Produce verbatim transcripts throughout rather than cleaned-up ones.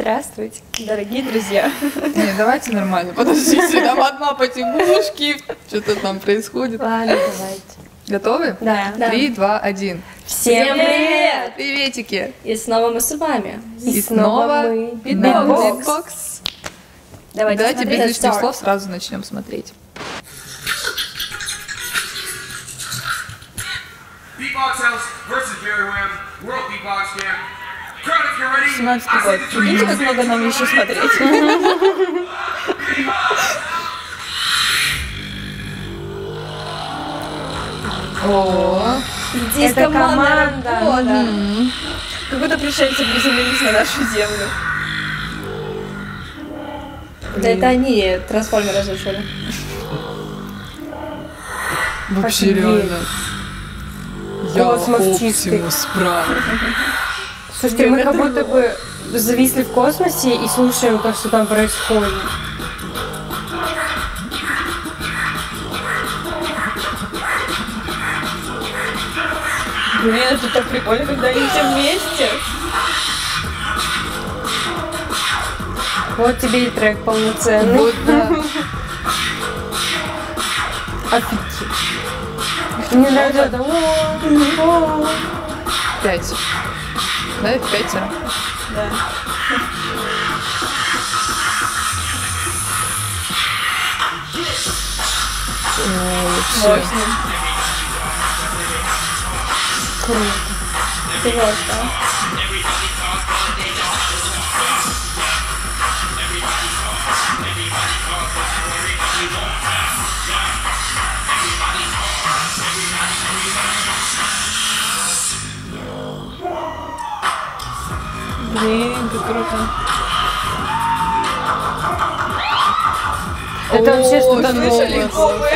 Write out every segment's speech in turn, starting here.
Здравствуйте, дорогие друзья. Не, давайте нормально. Подождите, там одна потягушки. Что-то там происходит. Ладно, давайте. Готовы? Да. Три, два, один. Всем привет! Приветики! И снова мы с вами. И, И снова мы Beatbox. Beatbox. Давайте, Давайте без лишних start. слов сразу начнем смотреть. Beatbox House versus Barry Wham, World Beatbox Jam. Crowd, if you're ready, семнадцатый I say год. the three, Видите, как two, много нам еще смотреть? О, Здесь это командная команда. работа. Как будто пришельцы приземлились на нашу землю. Да это они трансформеры разрушили. вообще Офигеть. реально. Я Космос чистый. Оптимус Прайм. Слушайте, мы как будто бы зависли в космосе и слушаем то, что там происходит. Блин, это так прикольно, когда они все вместе. Вот тебе и трек полноценный. Вот, да. Офигеть. Мне нравится это. О-о-о. Пять. Да, это пятеро. Да. Вообще. Мощно. Круто. Просто. Блин, как круто. Это вообще что-то слышали? новое.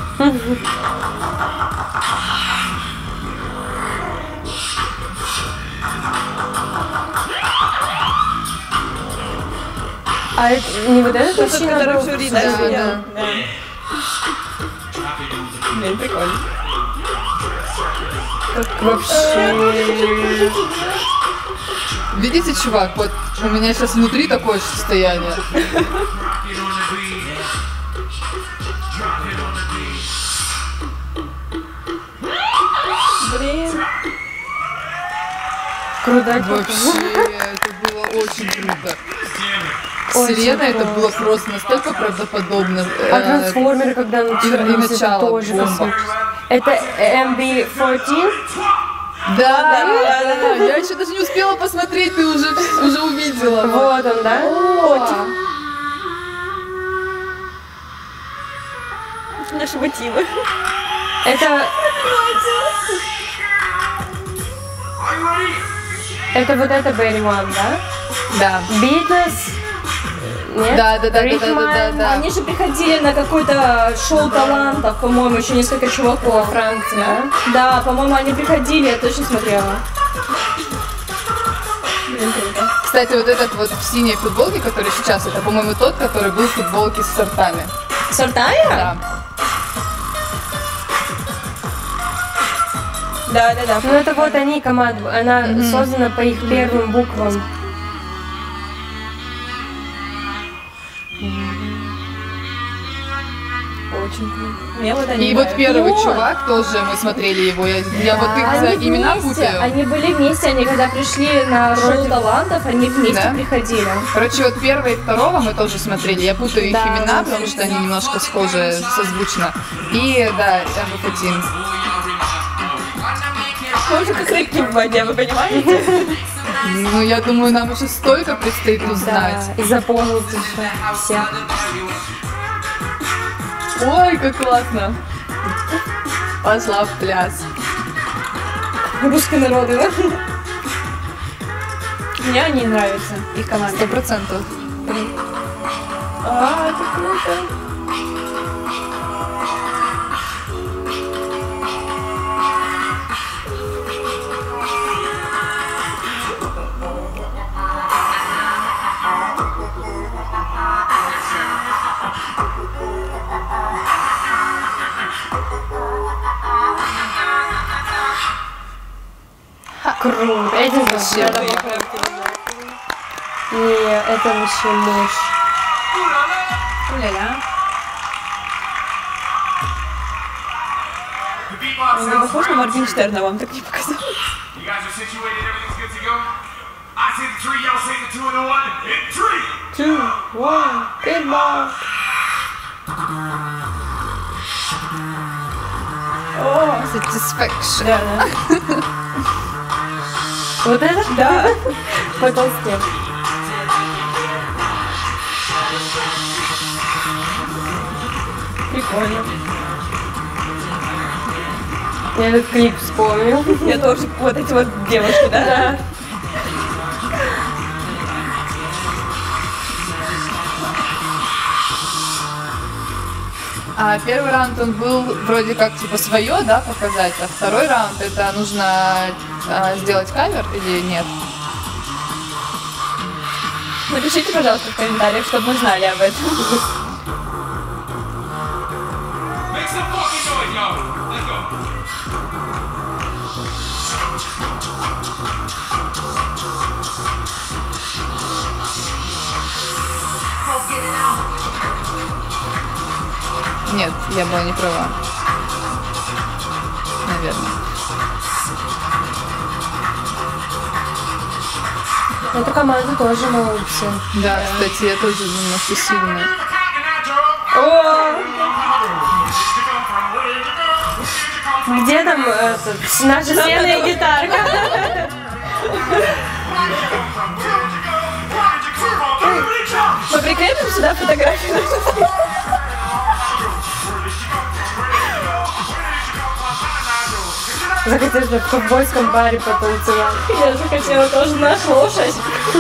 А это не вот этот мужчина который Да, в жюри, да, да. сидел? Да. Блин, прикольно. Вообще. Видите, чувак, вот у меня сейчас внутри такое состояние. Блин. Круто. Вообще, это было очень круто. Очень Сирена, это классно. было просто настолько правдоподобно. А Э, трансформеры, когда начались, и это начало тоже бомба. космическое. Это эм би четырнадцать? Да, да, да, я еще даже не успела посмотреть, ты уже, уже увидела. Вот он, да? Очень. Наши мотивы. Это... Это вот это Barry Wham, да? Да. Beatles? Нет? Да, да, да, да, да, Ритман? да, да, да. Они же приходили на какое-то шоу талантов, по-моему, еще несколько чуваков. Франция, да? Да, по-моему, они приходили, я точно смотрела. Кстати, вот этот вот в синей футболке, который сейчас, это, по-моему, тот, который был в футболке с сортами. Сортая? Да. Да, да, да. Ну это вот они, команда, она создана по их первым буквам. Очень круто. Мне вот они И вот нравятся. первый Вот. чувак тоже, мы смотрели его, я, я вот их за Они имена вместе, путаю. они были вместе, они когда пришли на шоу талантов, они вместе Да? приходили. Короче, вот первого и второго мы тоже смотрели, я путаю их Да, имена, да, потому что они немножко схожи, созвучно. И, да, эм эф один. Тоже как рыбки в воде, вы понимаете? Ну, я думаю, нам еще столько предстоит узнать. Да, и запомнить еще всех. Ой, как классно. Пошла в пляс. Русские народы, да? Мне они нравятся, их команда. Сто процентов. А, это круто. Круто. Этим вообще. Не, это вообще мощь. Ля-ля. The beatbox Не sounds похож на round two. Моргенштерна, вам так не показалось? You guys are situated, everything's good to go? I say the three, y'all say the two and the one. In three! Two, one, beatbox. О, Satisfaction. да, да. Вот это? Да. Потолстел. Прикольно. Я этот клип вспомнил. Я тоже вот эти вот девушки, да? Да. А первый раунд он был вроде как типа свое, да, показать, а второй раунд это нужно а, сделать кавер или нет? Напишите, пожалуйста, в комментариях, чтобы мы знали об этом. Make some fucking noise, y'all. Let's go. Нет, я была не права. Наверное. Эта команда тоже молодцы. Да, кстати, я тоже немножко сильная. Где там этот, наша сцена и гитарка? Мы прикрепим сюда фотографию. Захотели в ковбойском баре потанцевать. Я захотела тоже нашу лошадь.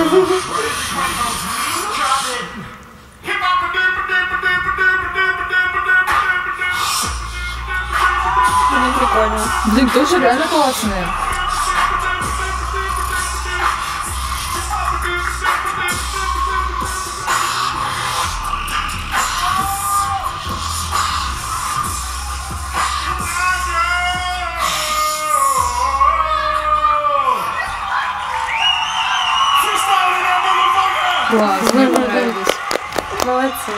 Мне прикольно. Блин, тоже реально классные. Класс, мне понравились. Молодцы.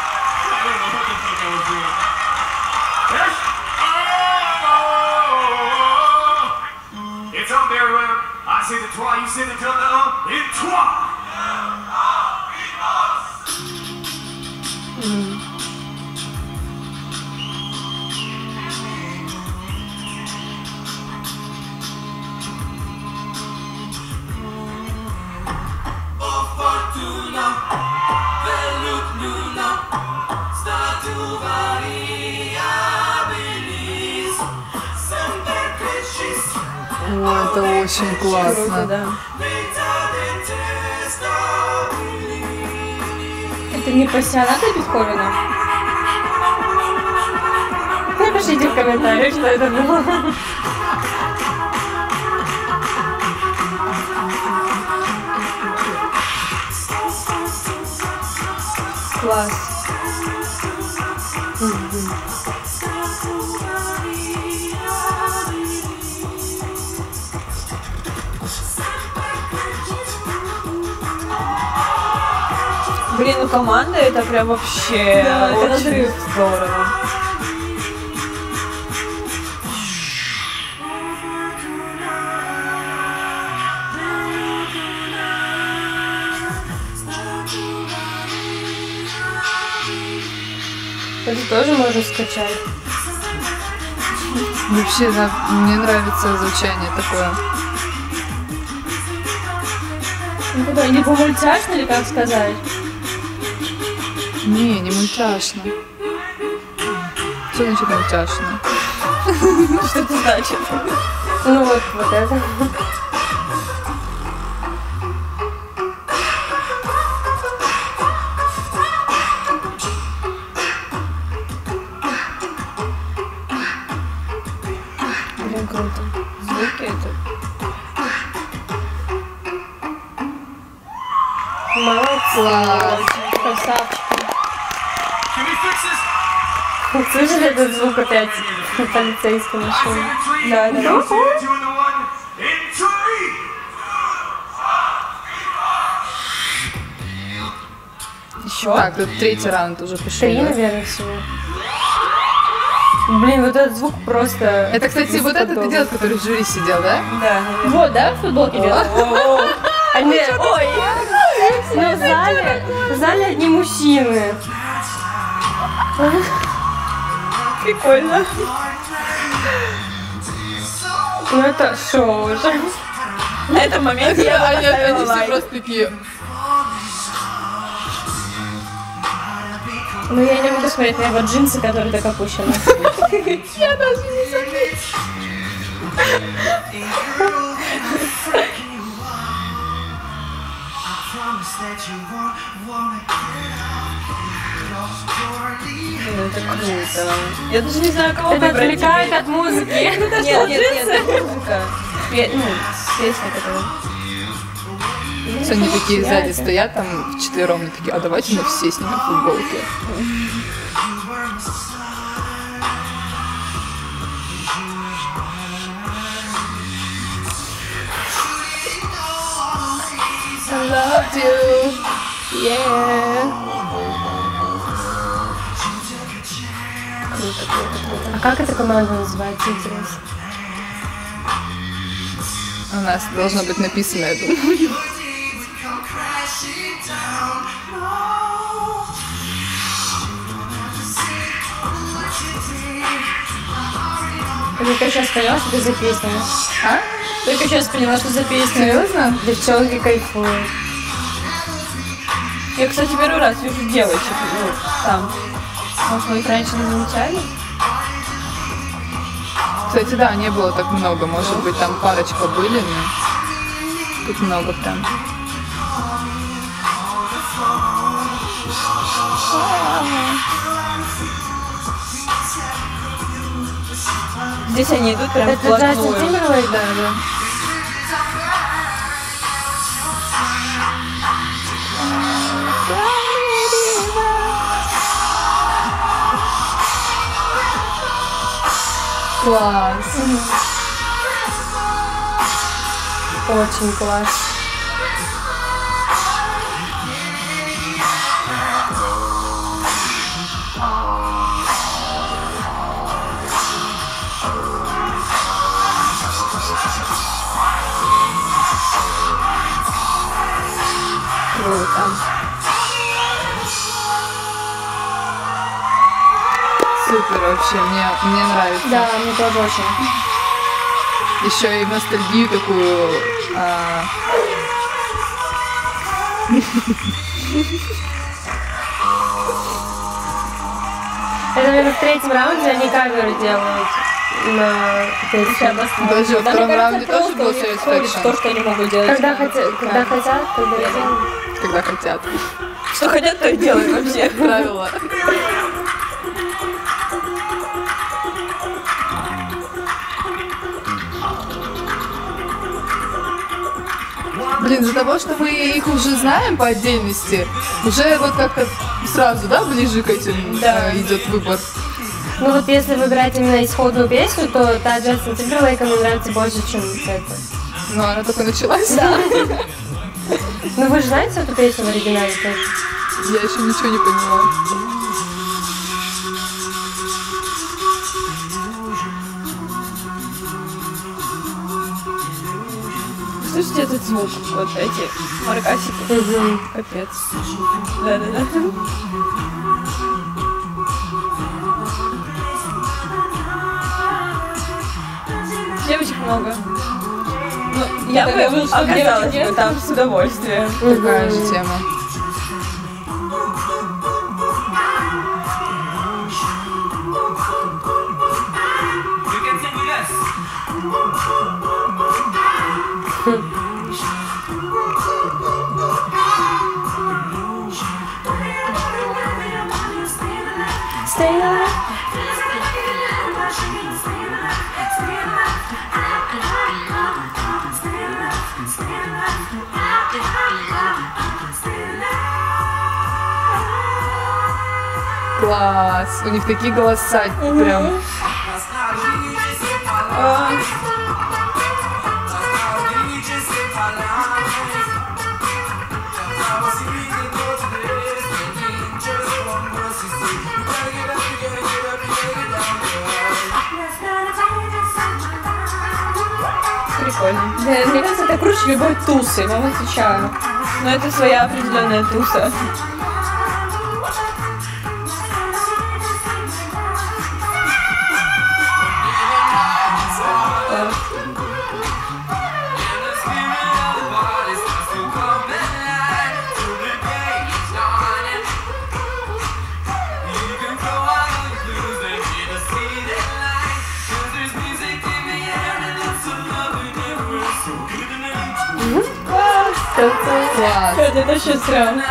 It's on there, everyone. I say the trois, you say the deux, the un, in trois. О, это очень Круто, классно. да. Это не пассионаты Бетховена? Напишите в комментариях, что это было. Класс. Блин, ну команда это прям вообще Да, это очень разрыв. здорово. Это тоже можно скачать. Вообще, да, мне нравится звучание такое. Ну куда, либо мультяшно, или как сказать? Не, не мультяшно. Что значит мультяшно? Что это значит? Ну вот, вот это. Блин, круто. Звуки это. Молодцы. Красавчики. Can we fix this? Слышали этот звук опять полицейской I say машины? the three, Да, да. y'all say the two and the one. In three. Чё? Так, тут третий раунд уже пошел. Три, да? наверное, всего. Блин, вот этот звук просто... Это, кстати, вот этот бесподобный. идиот, который в жюри сидел, да? Да, вот, да, в футболке белой? А нет, Ой, но в зале, в зале одни мужчины. прикольно. Ну это шоу уже. На этом моменте я бы Они, они поставила все лайк. просто такие... Ну я не могу смотреть на его джинсы, которые так опущены. Я даже не заметила. Ну это круто. Я даже не знаю, кого Это выбрать отвлекает теперь. от музыки. Нет, нет, нет, это музыка. Пе- Ну, песня, которая... Все они такие сзади стоят там вчетвером, и такие, а давайте мы все снимем футболки. I loved you. Yeah. А как эта команда называется, интересно? У нас должно быть написано, я думаю. Я только сейчас поняла, что это за песня. А? Только сейчас поняла, что за песня. Серьезно? Девчонки кайфуют. Я, кстати, первый раз вижу девочек ну, там. Может, мы их раньше не замечали? Кстати, да, не было так много. Может быть, там парочка были, но тут много прям. Здесь они идут прям Это Джастин вплотную. Тимберлейк, да, да. Класс. Очень класс. Круто. Супер вообще, мне, мне нравится. Да, мне тоже очень. Еще и в ностальгию такую. а, Это, наверное, в третьем раунде они каверы делают на песню. Даже во Да, втором мне кажется, раунде тоже просто был у них Satisfaction. входит в то, что они могут делать. Когда, хотя- когда хотят, когда делают. Когда хотят. Что хотят, то и делают вообще. Правила. Блин, из-за того, что мы их уже знаем по отдельности, уже вот как-то сразу, да, ближе к этим Да. э, идет выбор. Ну вот если выбирать именно исходную песню, то та Джастин Тимберлейка мне нравится больше, чем эта. Но она только началась. Да. Ну вы же знаете эту песню в оригинале тоже? Я еще ничего не поняла. Слышите этот звук? Вот эти маркасики. Угу. Капец. Да-да-да. Девочек много. Ну, я бы оказалась бы там с удовольствием. Такая же тема. You continue this. Stay alive. Класс. У них такие голоса прям. прикольно. Да, мне кажется, это круче любой тусы, вам отвечаю. Но это своя определенная туса. Класс. Это вообще странно.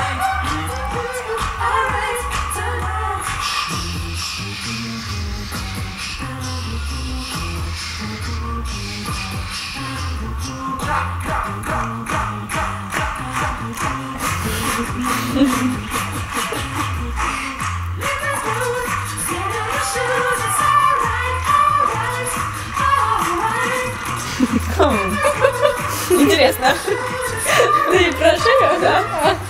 Интересно. Ты про шею, да?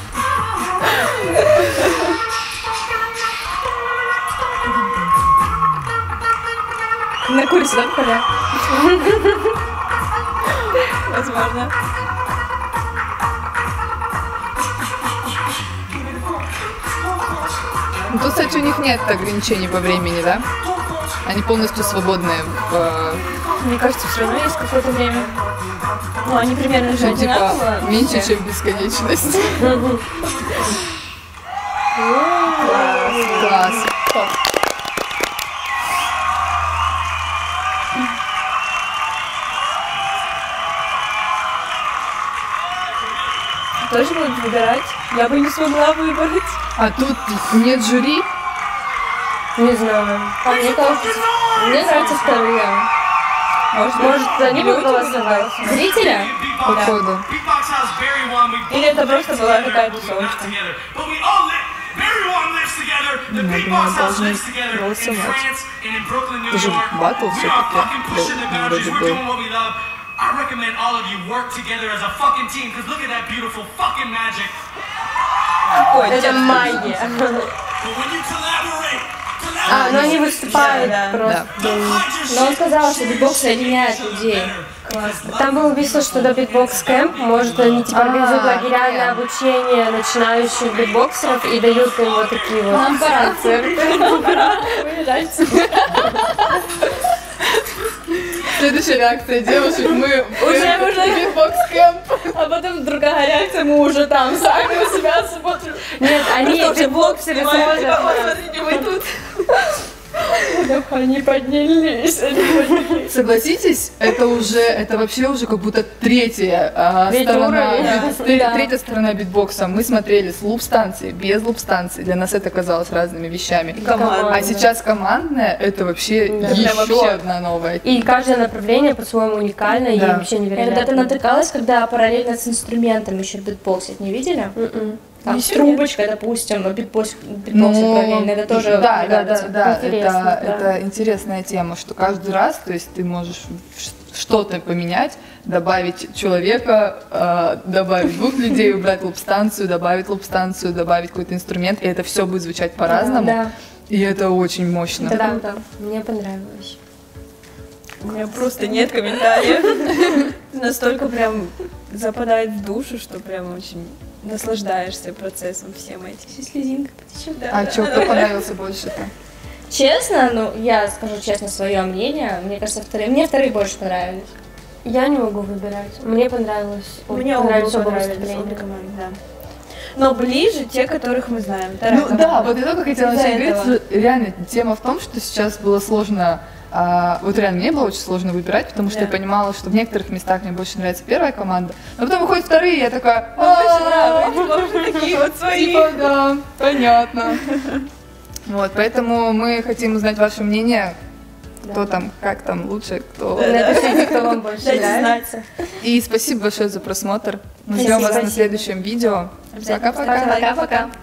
На курсе, да, поля? Возможно. Ну, тут, кстати, у них нет ограничений по времени, да? Они полностью свободные в... Мне кажется, все равно есть какое-то время. Ну, они примерно же Ну, типа, одинаково. меньше, все. чем бесконечность. Класс. Тоже будут выбирать. Я бы не смогла выбрать. А тут нет жюри? Не знаю. А мне кажется, мне нравится вторые. Может, Может, они будут голосовать? Зрители? Походу. Или это просто была такая тусовочка. Я думаю, должны голосовать. Это же батл все-таки. Вроде был. I recommend all of you work together as a fucking team, because look at that beautiful fucking magic. Какой Это магия. But when you collaborate, А, collaborate, но они выступают Да, да. просто. hide your Но он shit. сказал, что битбокс соединяет людей. Классно. Там было написано, что до битбокс кэмп, может, они типа организуют лагеря на обучение начинающих битбоксеров и дают им вот такие вот концерты. Следующая реакция девушек. Мы Уже, уже. битбокс-кэмп. А потом другая реакция, мы уже там сами у себя смотрим. Нет, они Тоже битбоксеры снимаем, типа, вот, смотрят. смотрите, мы тут. Они поднялись, они поднялись. Согласитесь, это уже, это вообще уже как будто третья а, Третий сторона, уровень, бит- да. тре- Да. третья сторона битбокса. Мы смотрели с луп-станции, без луп-станции. Для нас это казалось разными вещами. Командная. А сейчас командная, это вообще Да. еще Это вообще- одна новая. И каждое направление по-своему уникально Да. и вообще Я невероятно. когда-то натыкалась, когда параллельно с инструментом еще битбоксить, не видели? М-м. Там Еще с трубочкой, допустим, но битбокс, битбоксить Ну, параллельно, это тоже да, да, да, нравится. да, Интересно, это, да. это интересная тема, что каждый раз, то есть ты можешь ш- что-то поменять, добавить человека, э, добавить двух людей, убрать луп-станцию, добавить луп-станцию, добавить какой-то инструмент, и это все будет звучать по-разному, Да, и это очень мощно. это круто. Мне понравилось. У меня просто нет комментариев. Настолько прям западает в душу, что прям очень наслаждаешься процессом всем этим. Все слезинка потечет. Да, А да. что, кто понравился больше-то? Честно, ну, я скажу честно свое мнение, мне кажется, вторые, мне вторые больше понравились. Я не могу выбирать. Мне понравилось. Мне понравилось оба оба понравились, выступления. обе команды, да. Но ближе те, которых мы знаем. Вторая Ну да, команда. вот я только хотела Из-за начать говорить, этого. что реально тема в том, что сейчас было сложно, а, вот реально мне было очень сложно выбирать, потому что Да. я понимала, что в некоторых местах мне больше нравится первая команда, но потом выходят вторые, и я такая, Нам больше «А-а-а». нравится, потому что такие вот свои. Типа, да, понятно. Вот, поэтому мы хотим узнать ваше мнение, кто там, как там лучше, кто. Да. Напишите, кто вам больше Дайте нравится. И спасибо большое за просмотр. Мы ждем вас на Спасибо. следующем видео. Обязательно Пока-пока. Пока-пока.